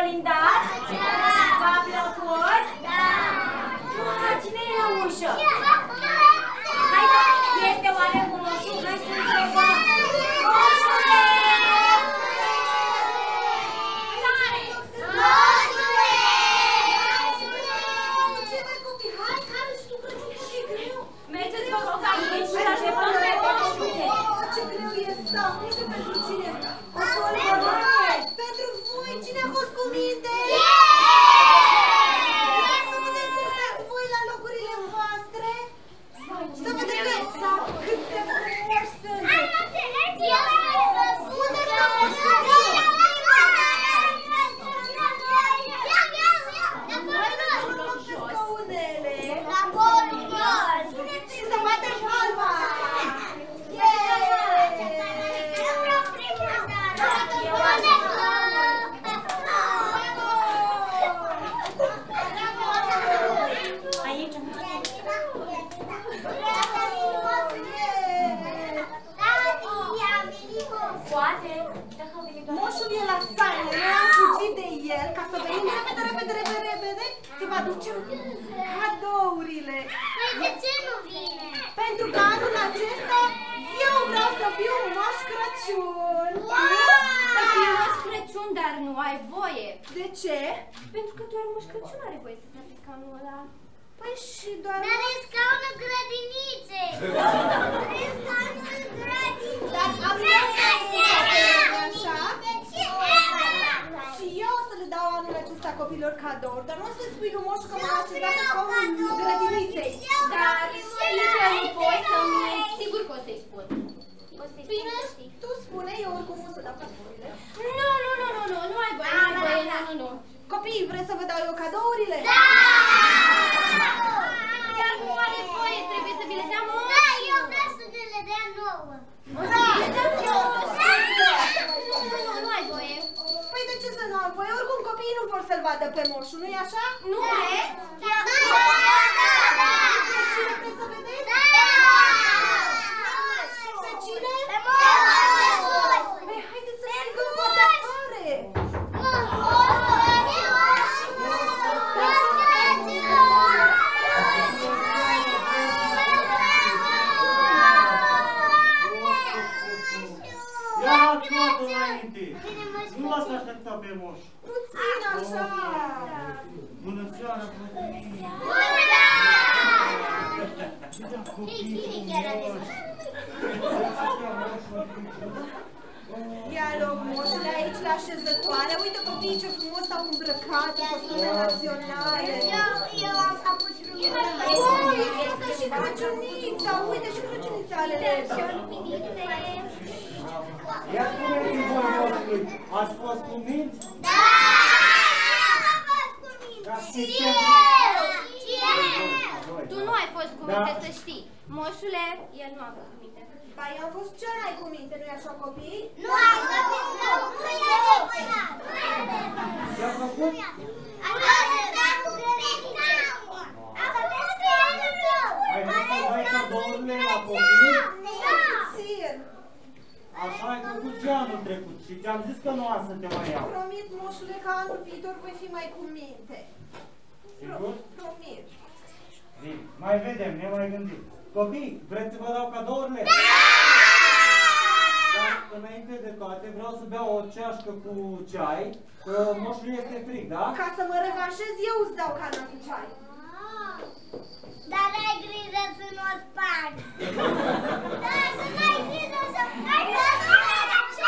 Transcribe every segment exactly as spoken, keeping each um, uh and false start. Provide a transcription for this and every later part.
colindat? V-a plăcut? Da! Cine e la ușă? Hai să... Este oare moșul? Hai să întrebăm! Moșule! Moșule! Ce mai copii? Hai, care și tu crăciun și greu? Mergeți vă rog aici și așteptăm pe moșule! Ce greu e să nu știu pentru cine! O colibărie! Pentru voi! Cine a fost cu minte? Să vedem cum stați voi la locurile voastre! Să vedem cât de frumoși sunt! Unde stau moșuleții? Și să bate palma! Aici. Poate, dacă a venit moșul e la sală, noi am fugit de el ca să venim repede, repede, repede, repede, să vă aducem cadourile. Păi de ce nu vine? Pentru că anul acesta eu vreau să fiu Moș Crăciun. Să fii Moș Crăciun, dar nu ai voie. De ce? Pentru că doar Moș Crăciun are voie să stea pe scaunul ăla. Păi și doar... Dar e scaunul grădiniței! E scaunul grădiniței! Dar am eu așa? Și eu o să le dau anul acesta copilor cadouri, dar nu o să spui lui moșul că m-a așezat pe scaunul grădiniței. Dar sincer nu poți să-mi... Sigur că o să-i spun. O să-i spun să știi. Tu spune, eu oricum o să dau cadourile. Nu, nu, nu, nu, nu, nu ai voie, nu ai voie, nu, nu, nu. Copiii, vreți să vă dau eu cadourile? Da! Dar nu are voie, trebuie să vi le dea moșul. Da, eu vreau să ne le dea nouă. Da! Nu, nu, nu, nu ai voie. Păi de ce să nu am voie? Oricum copiii nu vor să-l vadă pe moșul, nu-i așa? Nu e? Da, da, da! Pe cine vreți să vedeți? Da! Pe cine? Pe moșul! Păi haideți să strigăm poate apare! Ia-ți luat-o înainte! Nu l-ați așteptat pe moș! Puțin așa! Bună seara, copii! Copii frumoși! Ia loc, moșule, aici la așezătoare. Uite copiii ce frumos s-au îmbrăcat în costume naționale. Eu am capuci frumoase. Oh, există și Crăciunița! Uite și Crăciunița ale lor. Ia spuneți-mi voi, moșului, ați fost cu minți? Da! Am fost cu minte. Și eu! Tu nu ai fost cu minte, să știi. Moșule, el nu a fost cu minte. Ba, eu am fost cel mai cu minte, nu-i așa, copii? Nu ai să fiți rău! Nu e adevărat! Ce-a făcut? Am fost cu grădinița! Am fost cu grădinița! Ai vrut să dai cadourile la copii? Puțin. Așa ai făcut și anul trecut și ți-am zis că nu am să te mai iau. Promit, moșule, că anul viitor voi fi mai cu minte. Sigur? Promit. Bine, mai vedem, ne mai gândim. Copii, vreți să vă dau cadourile? Dar înainte de toate vreau să beau o ceașcă cu ceai, că moșul este frig, da? Ca să mă revanșez, eu îți dau cana cu ceai. Dar ai grijă să nu o spargi! Da, să n-ai grijă să... Ai grijă să...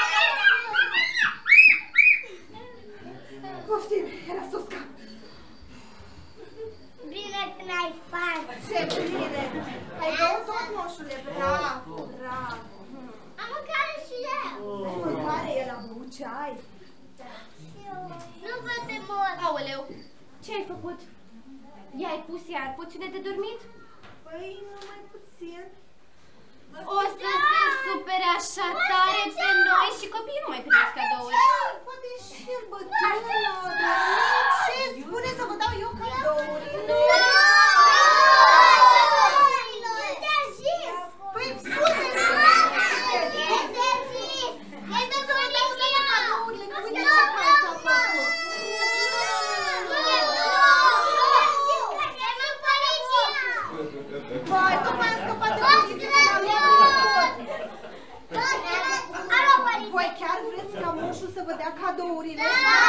Poftim, era să o scap. Bine că n-ai spart! Ce bine! Ai băut tot, moșule, bravo, bravo. Am mâncat și eu! Mâncare, el a băut ceai. Nu vă te mor! Aoleu, ce ai făcut? I-ai pus iar puține de dormit? Păi, mai puțin. O să se supere așa tare pe noi și copiii nu mai primesc cadouri. Poate și el bătrân, dar ce spune să vă dau eu cadouri? Nu! Păi spune! Hai să vă dau cadourile, că uite ce care s-a făcut. vă dea cadourile?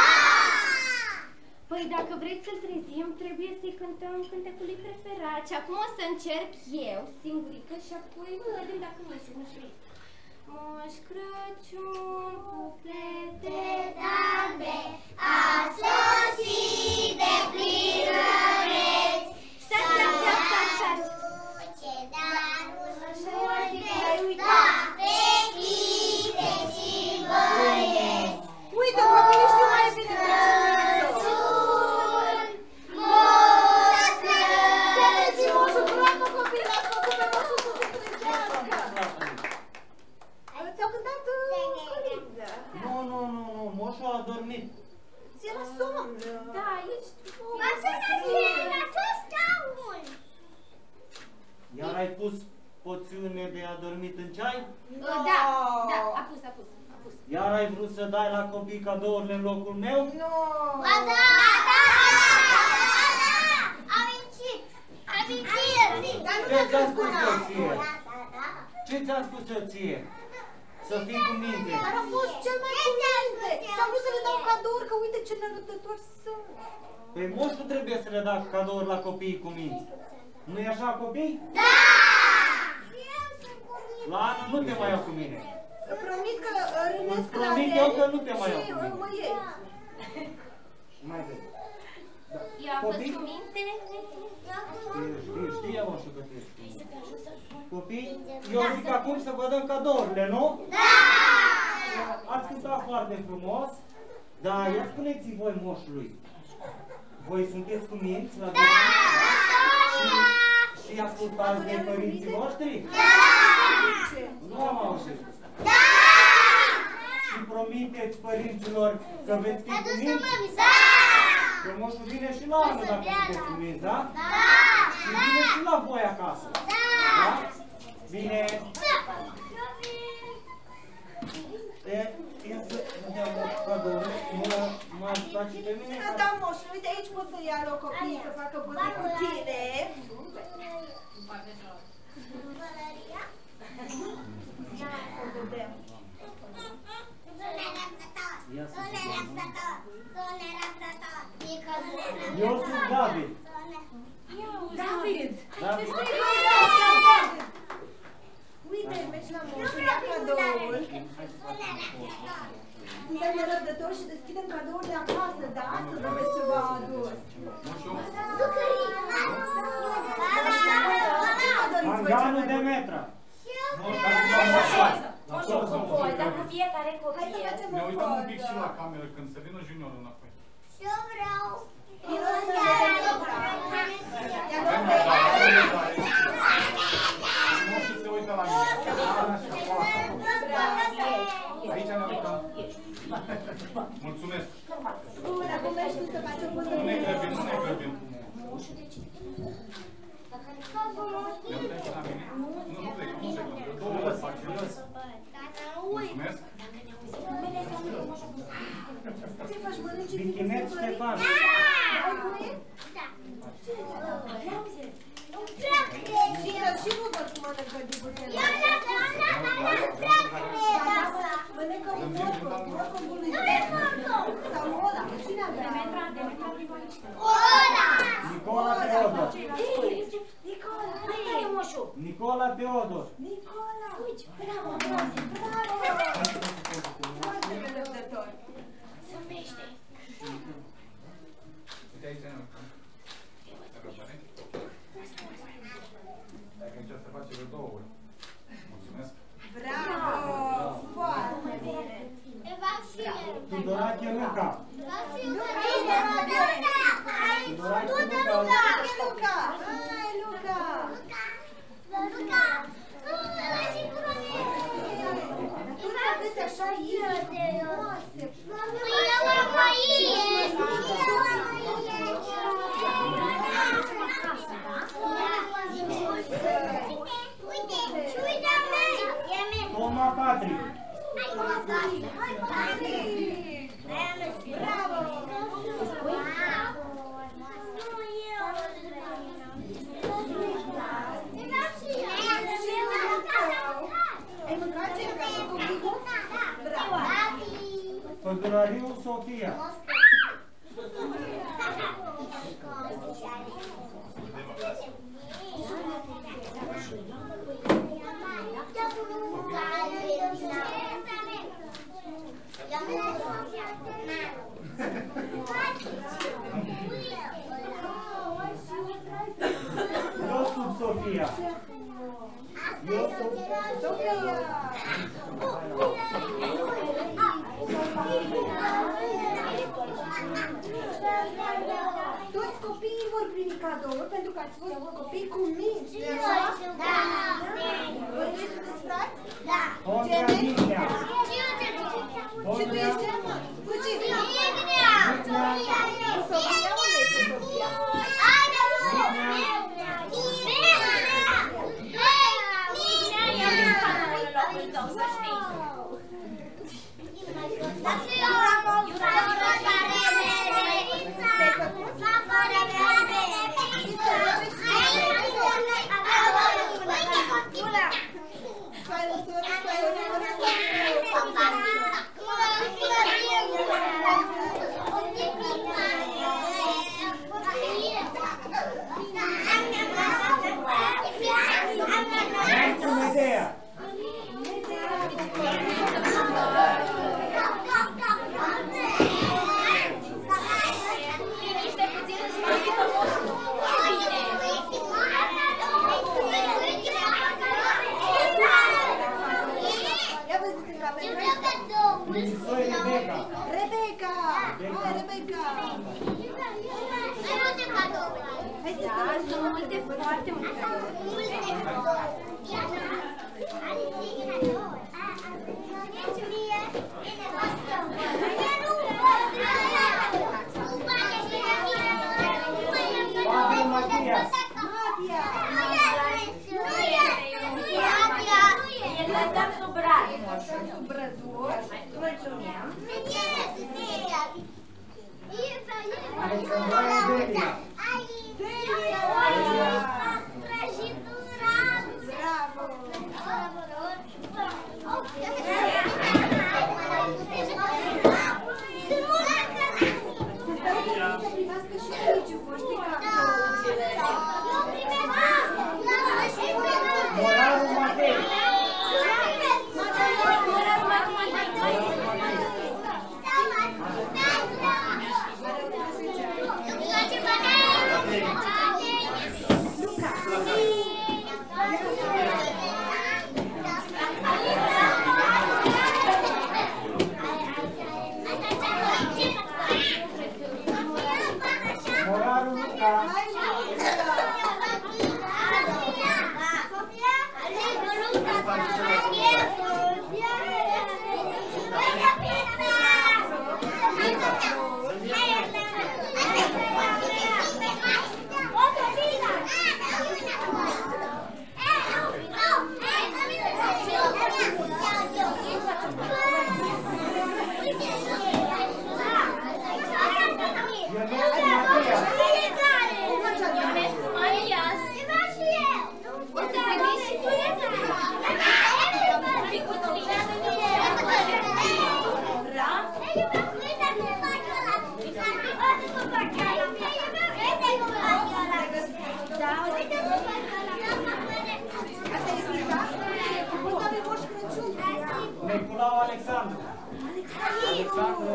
Păi dacă vreți să-l trezim, trebuie să-i cântăm cântecul lui preferat. Și acum o să încerc eu, singurică, și apoi vedem dacă nu se mușui. Moș Crăciun cu plete Darbe, a sosit de plin răreți. Stați, stați, stați, stați, stați. Ce daruri multe, Ai uitat. da, fechite și băieți. Uite, copiii știu mai bine Crăciunețul. Moș Țineți Crăciun. moșul, bravo copii, l-ați făcut pe moșul să se trezească. Ți-au cântat scolinda. Nu, nu, nu, nu, moșul a dormit. Ți era somn. Da, ești tu. Mă să fie la tot scaun. Iar ai pus poțiune de adormit în ceai? Da, da, a pus, a pus, a pus. Iar ai vrut să dai la copii cadourile în locul meu? Nu. Ba da! Ba da! Am mințit! Am mințit! Dar nu Ce te-a ți-am spus spus eu ție? Da, da, da. Ce ți-am spus eu ție? Să fii cu minte. Dar a fost cel mai cuvinte. Și-am vrut să le dau cadouri, că uite ce nerăbdători sunt. Păi moșul trebuie să le dea cadouri la copiii cu minți. Nu-i așa, copii? Da! Și eu sunt cu mine. La anul nu te mai iau cu mine. Promit că rânesc Îți la promit rele eu că nu te mai iau și cu mine. mă iei. Mai vezi. Eu am fost Copii? cu minte. Știe, știe, știe moșul că te știe. Copii, eu zic acum să vă dăm cadourile, nu? Da! Ați cântat foarte frumos, dar ia spuneți-i voi moșului. Voi sunteți cu minți la da! Și, și ascultați de părinții voștri? Da! Nu am auzit. Da! Și promiteți părinților că veți fi cu Adus-o minți? mami, da! Că moșul vine și la anul dacă sunteți cu minți, da? Da! Și vine și la voi acasă. Da! Da? Bine. E, ia să vă dea o cadou. Mă, mă ajutați și pe mine? Da, da, moșul, uite aici poți să ia loc copiii să facă poze cu tine. Să vedem. Ia să Sună răbdător! Sună răbdător! E căzut! Eu sunt David. David! David? Uite, mergi la moșul, ia cadoul. Suntem nerăbdători și deschidem cadourile acasă, da? Să vedeți ce v-a adus. Manganul de metra. Moșul cu poza cu fiecare Hai să copil. facem Ne o uităm un pic și la poză. cameră când se vină juniorul înapoi. Și eu vreau! Moșul se uită la mine. Ana și Paula. Aici ne uităm. Mulțumesc. Bun, acum mergi tu să faci o poză. Nu ne grăbim, nu ne grăbim. Ne uităm și la mine. Nu, nu plecăm, nu plecăm. Două ori facem. Mulțumesc. Ce faci, mănânci? Bichinet Ștefan. Și el și Robert mănâncă dibuțele. Mănâncă un borcov, borcovul lui sau ăla, cine avea? Nicola Teodor. Nicola! Hai, moșul! Nicola Teodor. Nicola! Uite, bravo, bravo! Bravo! Foarte nerăbdător. Zâmbește! Uite aici ne uităm. Răbdare. Dacă aici se face de două ori. Mulțumesc. Bravo! Foarte bine! Tudorache Luca. Luca! Hai, Luca! Tu ne aveți așa idei frumoase. Toma Patrick. Hai, Patrick! Bravo! Ai mâncat ce? Bravo! Pădurariu Sofia. Iosub Sofia. Iosub Sofia. Toți copiii vor primi cadouri pentru că ați fost copii cu minți. Da. Voi doi sunteți frați? Da. Contradinia. Și tu ești german? Cu cine? Cu Sofia? Unde ești cu Sofia? Medea. Ia văzut în cameră. Soy Rebecca. Rebecca! Hai, Rebecca! Hai să Da, sunt multe, foarte multe. Pavel Matias. Îl lăsăm sub brad. sub brăduț. Mulțumim. Alexandra Delia. Bravo! Să stau că să primească și colegii voștri Moraru Matei. Moraru Luca. Ionescu Marias. Nicolau Alexandru. Alexandru.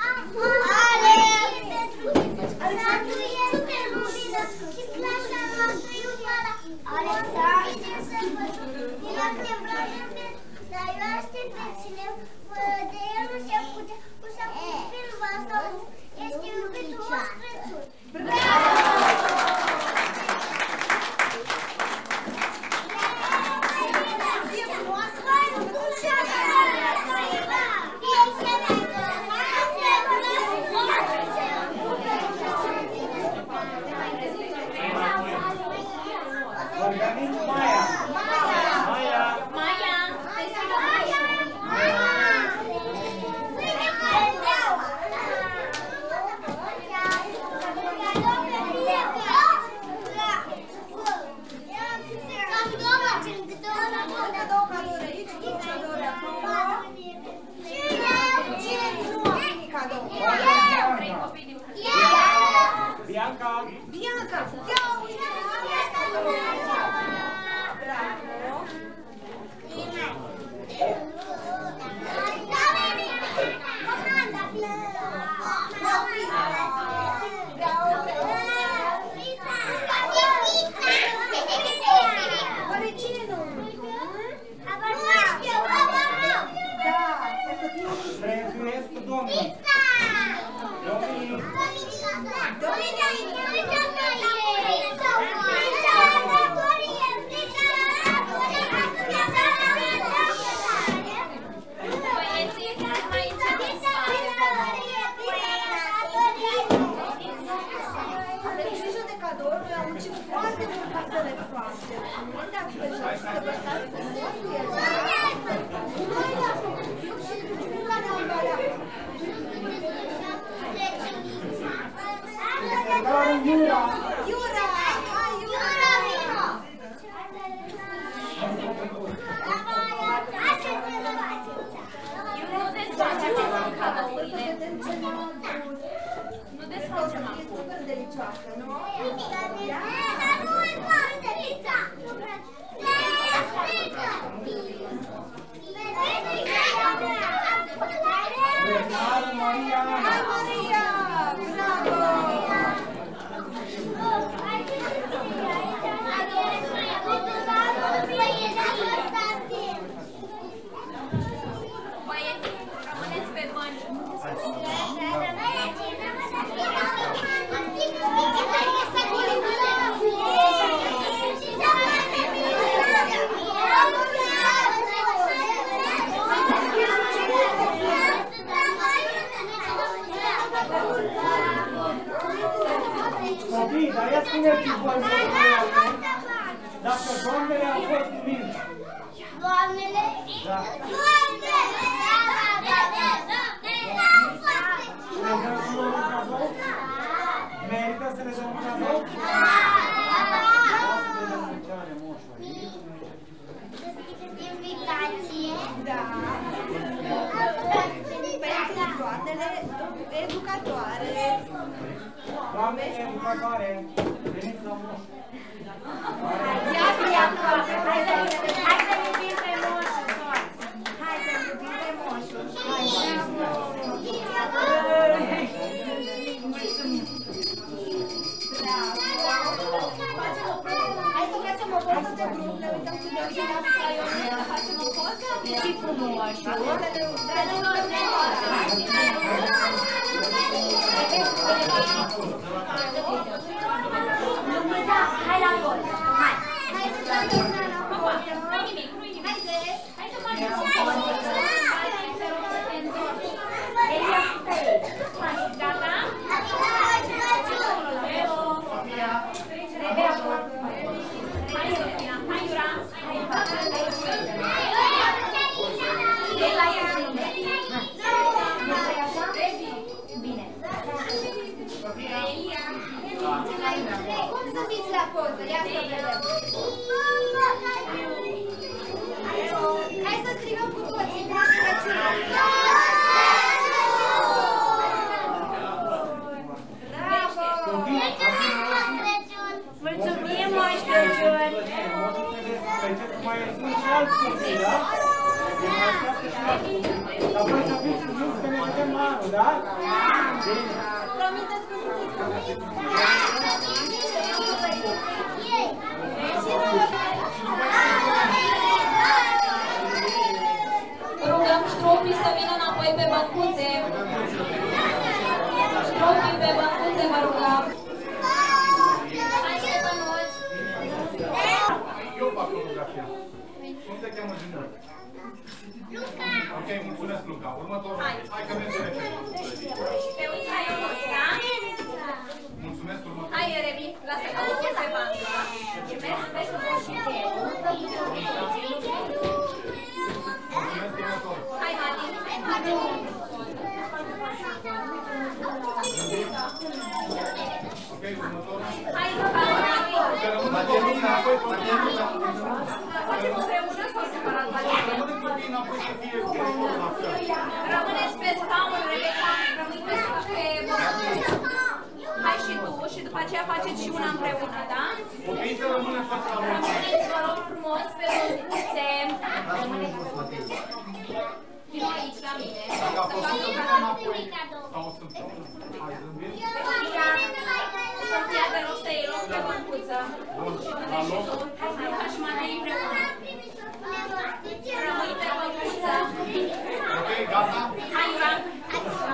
Alexandru e super lumină și clasa noastră e urmăra. Alexandru e sărbători. El a întrebat dar eu aștept pe cineva, de el nu se putea, nu s-a putut filma asta, este iubitul Moș Crăciun. Organic Maia. Maia. Maia. Maia! domnul. Domnul. Aveți grijă de cadouri, noi am muncit foarte mult ca să le facem. Nu dați pe jos să vă stați frumos cu el. Noi le-am făcut, eu și Cristina ne-am bărat. Iura! Iura! Hai, Iura! Nu desface aceste cadourile. Vedem ce ne-am pus. Nu O desface să acum. fie super delicioasă, nu? Hai, Maria! Hai, Maria! Bravo! Băieți, rămâneți pe bănci. Copii, dar ia spuneți-mi voi, dacă doamnele au fost cu mine. Doamnele? Da. Doamnele! Le dăm și lor un cadou? Merită să le dăm un cadou? Invitație? Da. Pentru doamnele educatoare. Doamne educatoare, veniți la moș. Ia să ia toate. Hai să iubim pe moșul tot. Hai să iubim pe moșul. Hai să facem o poză de grup, ne uităm cu toții la Skyone, să facem o poză. Și cu moșul. Să ne Hai la poză. Hai. Hai să facem o poză. Nu-i nimic, nu-i nimic. Hai să facem o Hai, poză. hai, Hai, te rog să te întorci. Elia, stai aici. Hai, gata? Zero. Rebea poză. Hai, Sofia. Hai, Iura. Hai, de la ea. Bine. Elia. Cum sunteți la poză? Ia să vedem. Hai să strigăm cu toții. Moș Crăciun. Bravo! Mulțumim, Moș Crăciun! Moșul trebuie să plece, mai sunt și alți copii, da? Ne așteaptă și alți copii. Dar voi să fiți mulți că ne vedem la anul, da? Bine. Promiteți că sunteți comiți? Rugăm ștropii să vină înapoi pe băncuțe. Ștropii pe băncuțe, vă rugăm. Hai să bănuți. Eu fac fotografia. Cum te cheamă junior? Luca! Ok, mulțumesc, Luca. Următorul. Hai că mergem repede. Te uiți la eu, da? Mulțumesc, următorul. Hai, Erebi, lasă că mă pun pe bancă. Mergi, mergi, mergi. Mulțumesc, următorul. Hai, Mati. Ok, următorul. Hai, Luca. Să rămână copiii înapoi, copiii înapoi. Facem împreună sau separat? Să rămână copiii înapoi să fie ușor la fel. Rămâneți pe scaun, Rebecca. Rămâi pe scaun. Hai și tu și după aceea faceți și una împreună, da? Copiii să rămână toți la loc. Rămâneți, vă rog frumos, pe băncuțe. Vino aici la mine. Dacă a Să fost fac să o rămână înapoi sau să hai zâmbit. Sofia, Sofia, te rog să iei loc pe băncuță. Bun, la loc. Luca și Matei împreună. Rămâi pe băncuță. Ok, gata? Hai, Iura.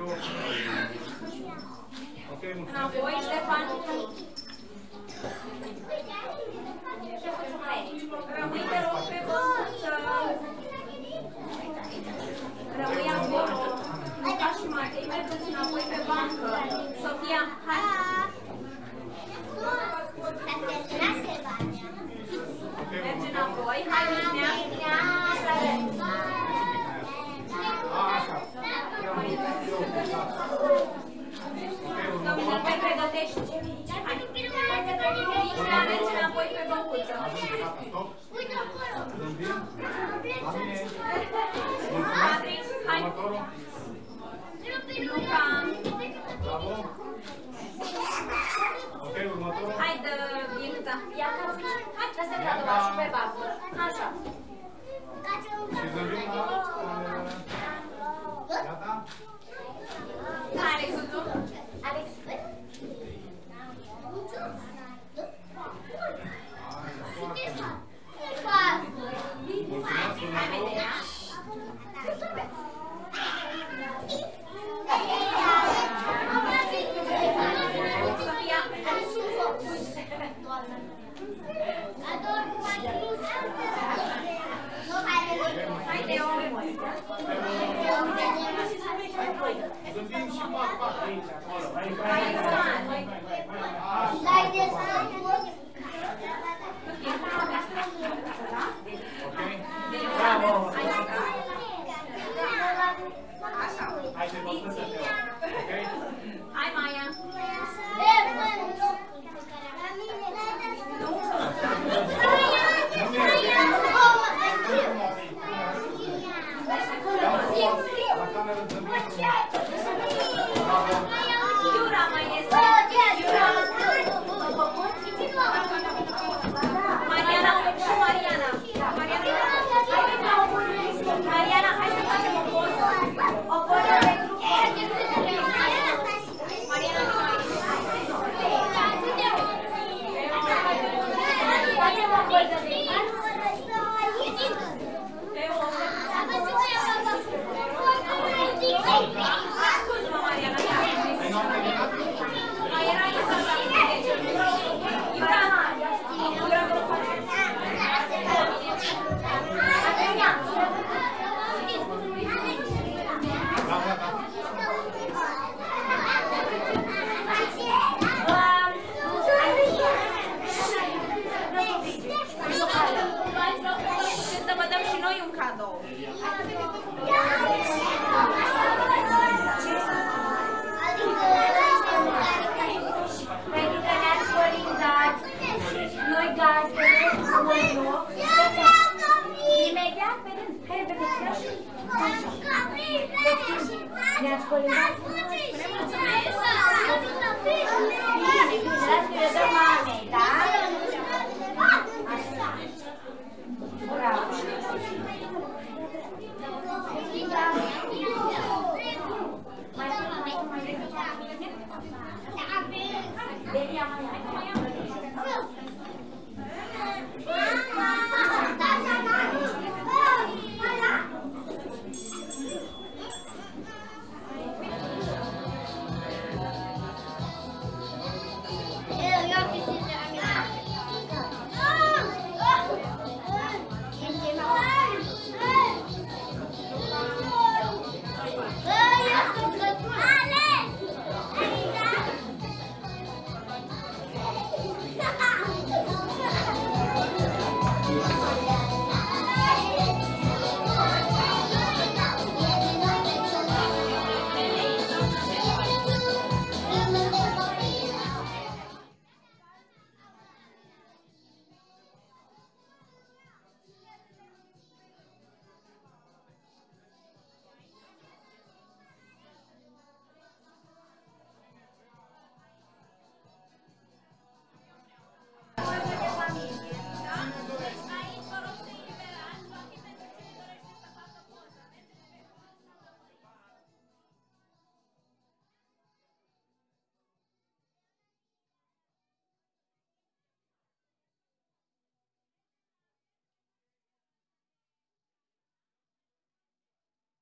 Ok, mulțumesc. Înapoi, Ștefan. Rămâi, te rog, pe băuță. Rămâi acolo. Luca și Matei, mergeți înapoi pe bancă. Sofia, hai. Mergi înapoi, hai, Minea. Domnul, te pregătești. Hai. Minea, mergi înapoi pe băuță. Uite acolo! Patrick, hai. Luca. Ok, următorul. Hai, dă Ienuța. Ia ca hai, să cadă bașul pe bancă. Așa. Și zâmbim la... Gata? Hai, Alexuțu. Alex, Hai, Medea. Sofia. Hai, Teo. Zâmbim și pac, pac aici, acolo. Hai, Hai, hai, Ioan. Dai de să Ok? Bravo! Hai, Luca. Așa. Hai să vă să te ok? Hai, Maia. La cameră zâmbim frumos. Iura mai este. Iura. Mariana și Mariana. Mariana. Mariana, hai să facem o poză. O poză pentru... Mariana nu mai este. facem o poză de Ascultă-mă, Mariana. Mai era să vă dăm și noi un cadou. pentru că ne-ați colindat noi gazdele, noi loc. Imediat, pe rând, care vedeți așa? Ne-ați colindat? Mulțumesc! Mulțumesc! Mulțumesc! Mulțumesc!